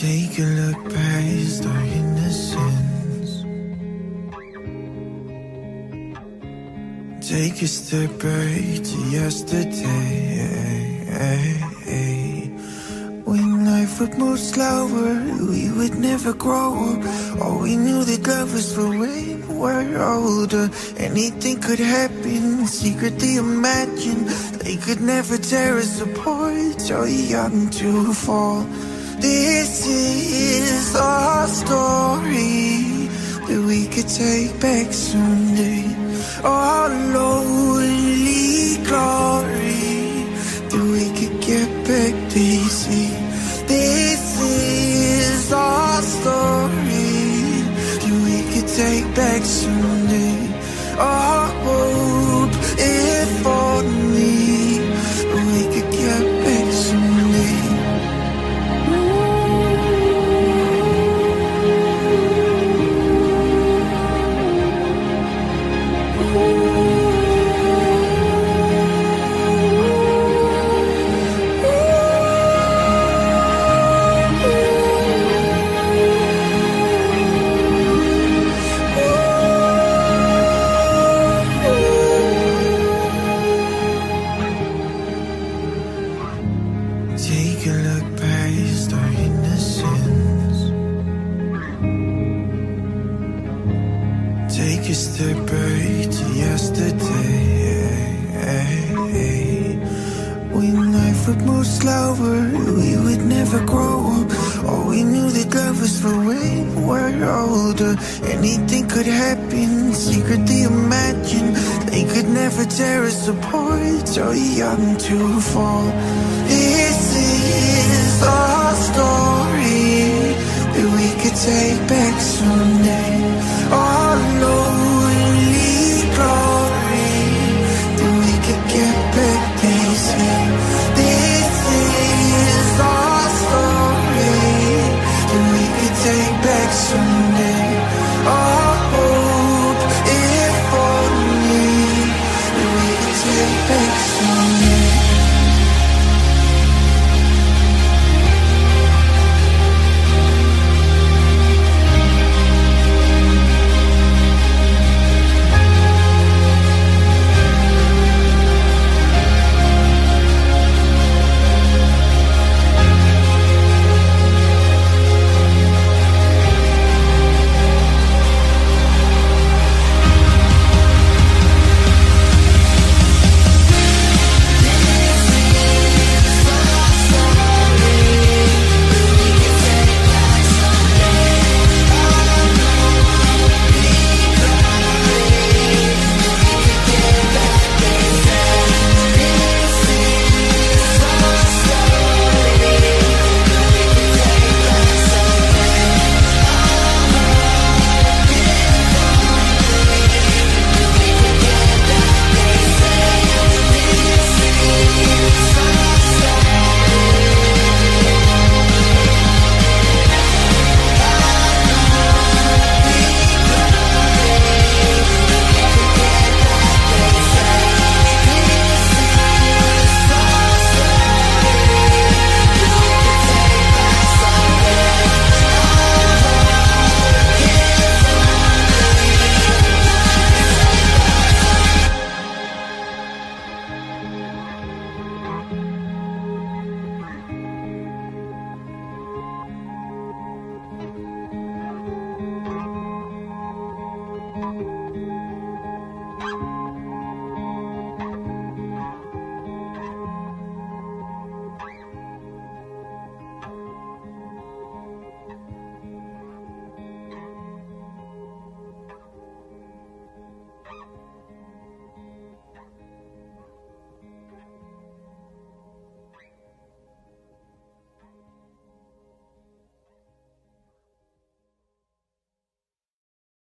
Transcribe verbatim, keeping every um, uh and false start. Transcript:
Take a look past our innocence. Take a step back to yesterday. When life would move slower, we would never grow up. All we knew that love was for when we're older. Anything could happen, secretly imagine. They could never tear us apart, so young to fall. This is our story that we could take back someday. Our lonely glory that we could get back, they say. This is our story that we could take back someday. Our hope, if only we could get back someday. Take a look past our innocence. Take a step back to yesterday. When life would move slower, we would never grow up. All we knew that love was for when we're older. Anything could happen, secretly imagine. They could never tear us apart, so young to fall. This is our story that we could take back someday. Our lonely glory that we could get back, they say. This is our story that we could take back someday. Our hope, if only that we could take back.